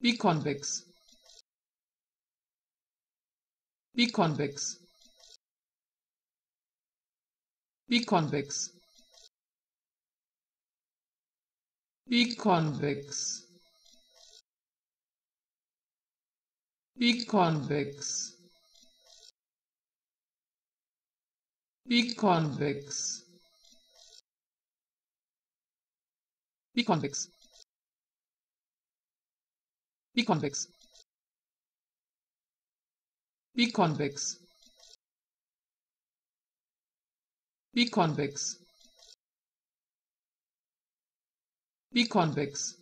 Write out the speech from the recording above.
Be convex. Be convex. Be convex. Be convex. Be convex. Be convex. Be convex. Be convex. Be convex. Be convex. Be convex.